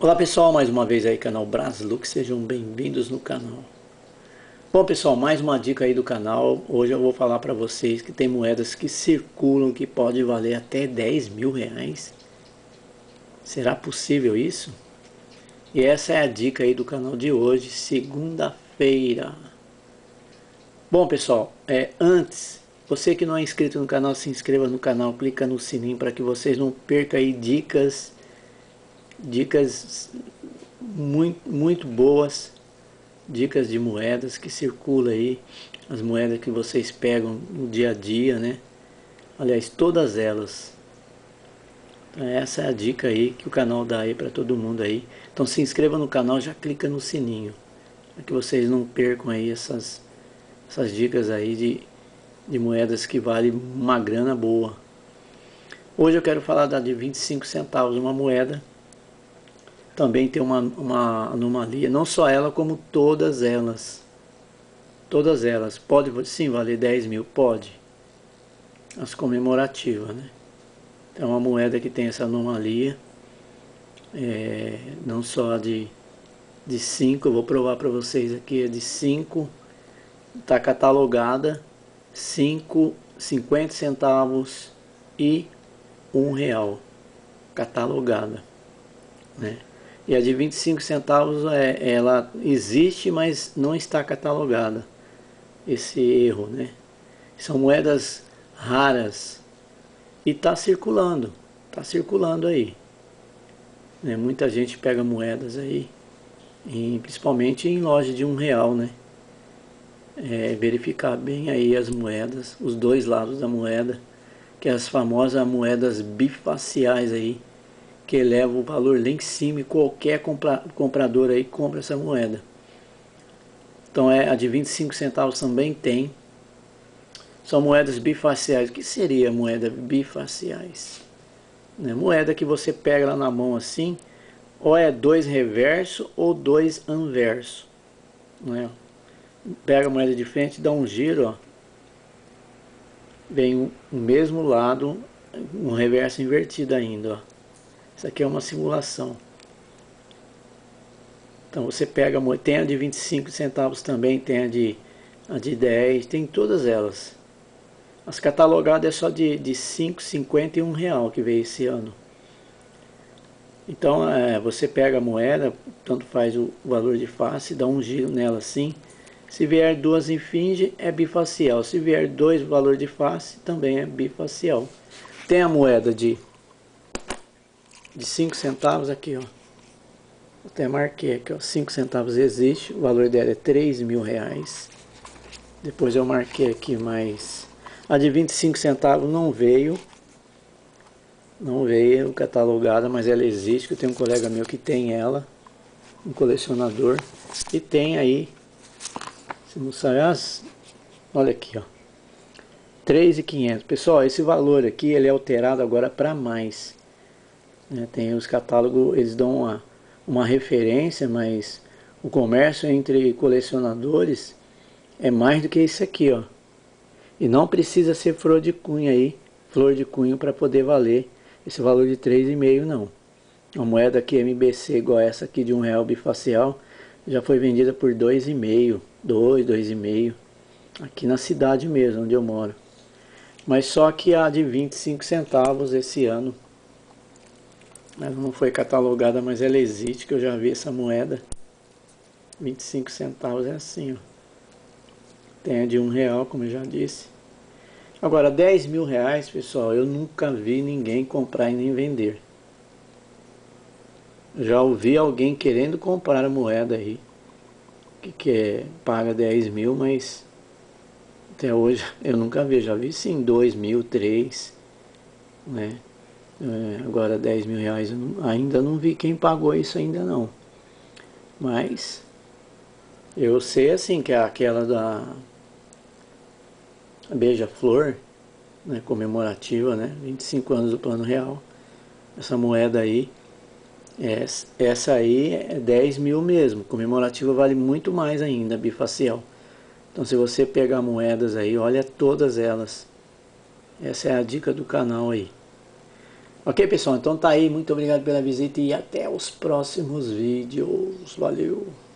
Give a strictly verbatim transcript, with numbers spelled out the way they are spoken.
Olá pessoal, mais uma vez aí canal Braslux, sejam bem-vindos no canal. Bom pessoal, mais uma dica aí do canal. Hoje eu vou falar para vocês que tem moedas que circulam que pode valer até dez mil reais. Será possível isso? E essa é a dica aí do canal de hoje, segunda-feira. Bom pessoal, é, antes, você que não é inscrito no canal, se inscreva no canal, clica no sininho para que vocês não percam aí dicas, dicas muito, muito boas, dicas de moedas que circulam aí, as moedas que vocês pegam no dia a dia, né? Aliás, todas elas. Então, essa é a dica aí que o canal dá aí para todo mundo aí. Então se inscreva no canal, já clica no sininho, para que vocês não percam aí essas, essas dicas aí de, de moedas que valem uma grana boa. Hoje eu quero falar da de vinte e cinco centavos, uma moeda. Também tem uma, uma anomalia, não só ela, como todas elas. Todas elas. Pode sim valer dez mil? Pode. As comemorativas, né? Então é uma moeda que tem essa anomalia. É, não só a de, de cinco, eu vou provar para vocês aqui, a de cinco. Está catalogada cinco, cinquenta centavos e um real. Catalogada, né? E a de vinte e cinco centavos, é, ela existe, mas não está catalogada. Esse erro, né? São moedas raras. E está circulando. Está circulando aí. Né? Muita gente pega moedas aí. Em, principalmente em loja de um real, né? É, verificar bem aí as moedas. Os dois lados da moeda. Que é as famosas moedas bifaciais aí. Que eleva o valor lá em cima e qualquer compra, comprador aí compra essa moeda. Então é, a de vinte e cinco centavos também tem. São moedas bifaciais. O que seria moeda bifaciais? Né? Moeda que você pega lá na mão assim, ou é dois reverso ou dois anverso. Né? Pega a moeda de frente, dá um giro, ó. Vem o mesmo lado, um reverso invertido ainda, ó. Isso aqui é uma simulação. Então você pega, tem a de vinte e cinco centavos também, tem a de, a de dez, tem todas elas. As catalogadas é só de, de cinco, cinquenta e um real que veio esse ano. Então é, você pega a moeda, tanto faz o valor de face, dá um giro nela assim. Se vier duas em finge, é bifacial. Se vier dois valor de face, também é bifacial. Tem a moeda de de cinco centavos aqui, ó. Até marquei aqui, ó. cinco centavos existe, o valor dela é três mil reais. Depois eu marquei aqui mais. A de vinte e cinco centavos não veio. Não veio catalogada, mas ela existe, que eu tenho um colega meu que tem ela. Um colecionador. E tem aí. Se não sabe, as, olha aqui, ó. três mil e quinhentos. Pessoal, esse valor aqui ele é alterado agora para mais. Tem os catálogos, eles dão uma, uma referência, mas o comércio entre colecionadores é mais do que isso aqui, ó. E não precisa ser flor de cunho aí, flor de cunho para poder valer esse valor de três e meio não. Uma moeda aqui M B C igual essa aqui de um real bifacial já foi vendida por dois e meio, dois, dois e meio, aqui na cidade mesmo onde eu moro. Mas só que a de vinte e cinco centavos esse ano ela não foi catalogada, mas ela existe, que eu já vi essa moeda. vinte e cinco centavos é assim, ó. Tem a de um real, como eu já disse. Agora, dez mil reais, pessoal, eu nunca vi ninguém comprar e nem vender. Já ouvi alguém querendo comprar a moeda aí, que quer, paga dez mil, mas até hoje eu nunca vi. Já vi sim, dois mil, três, né? É, agora dez mil reais eu não, ainda não vi quem pagou isso ainda não. Mas eu sei assim que é aquela da Beija-Flor, né, comemorativa, né, vinte e cinco anos do Plano Real. Essa moeda aí, é, essa aí é dez mil mesmo. Comemorativa vale muito mais ainda, bifacial. Então se você pegar moedas aí, olha todas elas. Essa é a dica do canal aí. Ok, pessoal, então tá aí, muito obrigado pela visita e até os próximos vídeos. Valeu!